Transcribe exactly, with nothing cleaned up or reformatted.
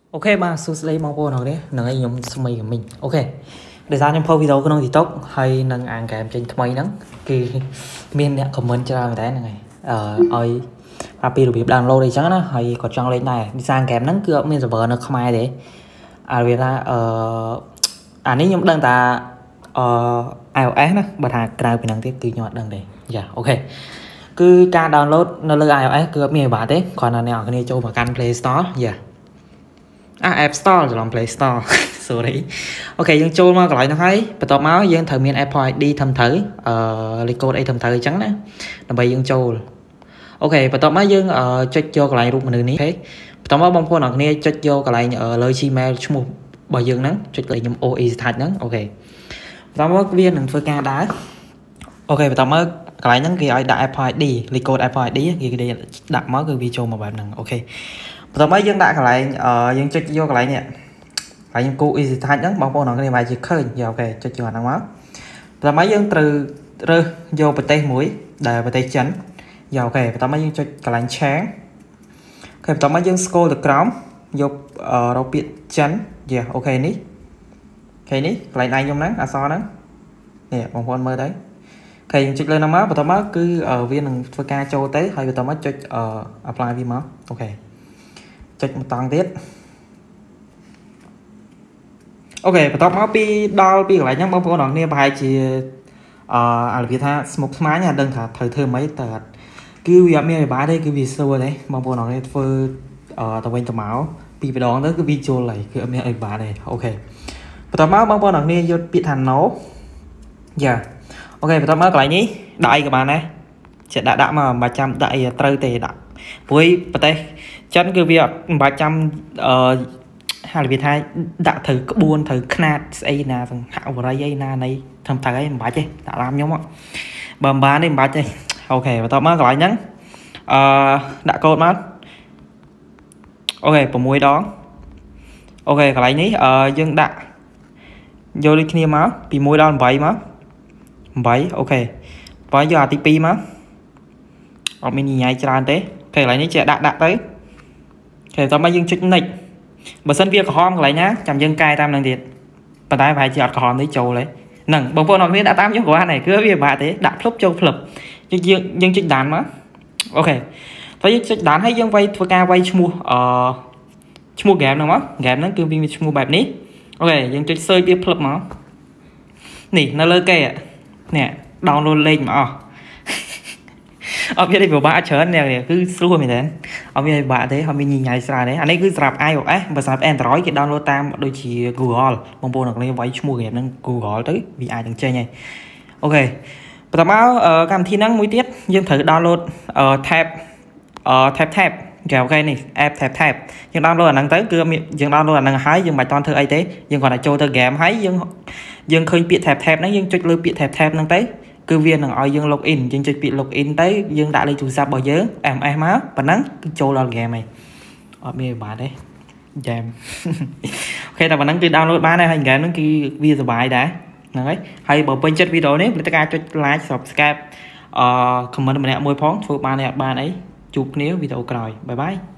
Ok mà số đây mong vô nào đấy nâng anh nhóm số mày của mình ok để ra trong phô video của nó thì tốt hay nâng ăn kèm trên mấy nắng khi miền nè comment cho người ta này ờ ơi happy được việc download đây chắc nó hay có trang lên này đi sang kèm nắng cưa miền server nó không ai đấy à vì ta ờ à nếu nhóm đơn ta ờ iOS đó bật hạt cái năng tiếp từ nhọt đơn đây dạ ok cứ ca download nó lên iOS cứ miền bà thế còn là nào cái này cho mà căn Play Store dạ à App Store rồi làm Play Store sorry ok dânចូលមកកន្លែងនោះហើយបន្ទាប់មកយើងត្រូវមាន Apple ไอ ดี ធំត្រូវអឺលេខកូដអីធំត្រូវអញ្ចឹងណាដើម្បីយើងចូលអូខេបន្ទាប់មកយើងចុចយកកន្លែងរូបមនុស្សនេះអូខេបន្ទាប់មកបងប្អូនអរគ្នាចុចយកកន្លែងលើ Gmail ឈ្មោះរបស់យើងហ្នឹងចុចកន្លែងខ្ញុំ o e start ហ្នឹងអូខេបន្ទាប់មកវានឹងធ្វើការដែរអូខេបន្ទាប់មកកន្លែងហ្នឹងគេឲ្យដាក់ Apple ไอ ดี លេខកូដ Apple ไอ ดี គេគេដាក់មកគឺវាចូលមកបែបហ្នឹងអូខេបន្ទាប់មកយើងដាក់កន្លែងយើងចុចយកកន្លែងនេះហើយខ្ញុំគូ easy touch ហ្នឹងបងប្អូនអរគ្នាបាយជាឃើញយកអូខេចុចយកអាហ្នឹងមកបន្ទាប់មកយើងត្រូវរើសយកប្រទេសមួយដែលប្រទេសចិនយកអូខេបន្ទាប់មកយើងចុចកន្លែងឆាងអូខេបន្ទាប់មកយើង scroll ទៅក្រោមយករកពាក្យចិនយ៉ាអូខេនេះអូខេនេះកន្លែងដៃខ្ញុំហ្នឹងអក្សរហ្នឹងនេះបងប្អូនមើលទៅអូខេយើងចុចលើហ្នឹងមកបន្ទាប់មកគឺវានឹងធ្វើការចូលទៅហើយបន្ទាប់មកចុច apply វាមកអូខេចុចម្តងទៀតអូខេបន្ទាប់មកពីដល់ពីកន្លែងហ្នឹងបងប្អូនអរគ្នាប្រហែលជាអឺអាវាថាស្មុកស្មាញអត់ដឹងថាត្រូវធ្វើម៉េចតើគឺវាអត់មានវិបាកទេគឺវាស្រួលទេបងប្អូនអរគ្នាធ្វើអឺទៅវិញទៅមកពីម្ដងទៅគឺវាចូលហើយគឺអត់មានអីវិបាកទេអូខេបន្ទាប់មកបងប្អូនអរគ្នាយកពាក្យថា no យ៉ាអូខេបន្ទាប់មកកន្លែងនេះដាក់អីក៏បានដែរចេះដាក់ដាក់មកមិនបាច់ចាំដាក់អីត្រូវទេដាក់ព្រោះប្រទេសចិនគឺវាមិនបាច់ចាំអឺហាលវាថាដាក់ត្រូវក្បួនត្រូវຂ្នាតស្អីណាសង្ហវរីអីណានៃធំទៅអីមិនបាច់ទេដាក់ឡាមខ្ញុំបើមិនបានទេមិនបាច់ទេអូខេបន្ទាប់មកកន្លែងហ្នឹងអឺដាក់កូដមកអូខេ6ដងអូខេកន្លែងនេះអឺយើងដាក់យកដូចគ្នាមកពី1ដល់8មក8អូខេបើយកអាទី2មកអត់មានញ៉ៃច្រើនទេអូខេកន្លែងនេះចេះដាក់ដាក់ទៅអូខេបន្ទាប់មកយើងចុច next បើសិនវាក្រហមកន្លែងណាចាំយើងកែតាមនឹងទៀតប៉ុន្តែប្រហែលជាអត់ក្រហមទេចូលហើយហ្នឹងបងប្អូនអរគ្នាដាក់តាមខ្ញុំគ្រាន់តែគឺវាពិបាកទេដាក់ភ្លុបចូលភ្លុបយើងយើងចុចដានមកអូខេតែយើងចុចដានហើយយើងវាយធ្វើការវាយឈ្មោះអឺឈ្មោះ game ហ្នឹងមក game ហ្នឹងគឺវាមានឈ្មោះបែបនេះអូខេយើងចុច search វាភ្លុបមកនេះនៅលើគេនេះ download លេខមកអស់អត់មានអីពិបាកច្រើននេះគឺស្រួលមែនទេអត់មានអីពិបាកទេអត់មានញញ៉ៃស្រាទេអានេះគឺសម្រាប់ iOS បើសម្រាប់ Android គេ download តាមដូចជា Google បងប្អូនអរគ្នាវាយឈ្មោះ game ហ្នឹង Google ទៅវាអាចនឹងចេញហើយអូខេបន្តមកកម្មវិធីហ្នឹងមួយទៀតយើងត្រូវ download tab tab tab គេអូខេនេះ app tab tab យើង download អាហ្នឹងទៅគឺយើង download អាហ្នឹងហើយយើងមិនបាច់តន់ធ្វើអីទេយើងគ្រាន់តែចូលទៅ game ហើយយើងយើងឃើញពាក្យ tab tab ហ្នឹងយើងចុចលើពាក្យ tab tab ហ្នឹងទៅគឺវានឹងឲ្យយើង log in យើងចុចពាក្យ log in ទៅយើងដាក់លេខទូរស័ព្ទរបស់យើង em es មកប៉ុណ្ណឹងគឺចូលដល់ game ហើយអត់មានវិបាកទេ game អូខេតែប៉ុណ្ណឹងគឺ download បានហើយ game ហ្នឹងគឺវាសុបាយដែរហ្នឹងហើយហើយបើពេញចិត្តវីដេអូនេះពលិតការចុច like subscribe អឺ comment ម្នាក់មួយផងធ្វើបានទេអត់បានអីជួបគ្នាវីដេអូក្រោយបាយបាយ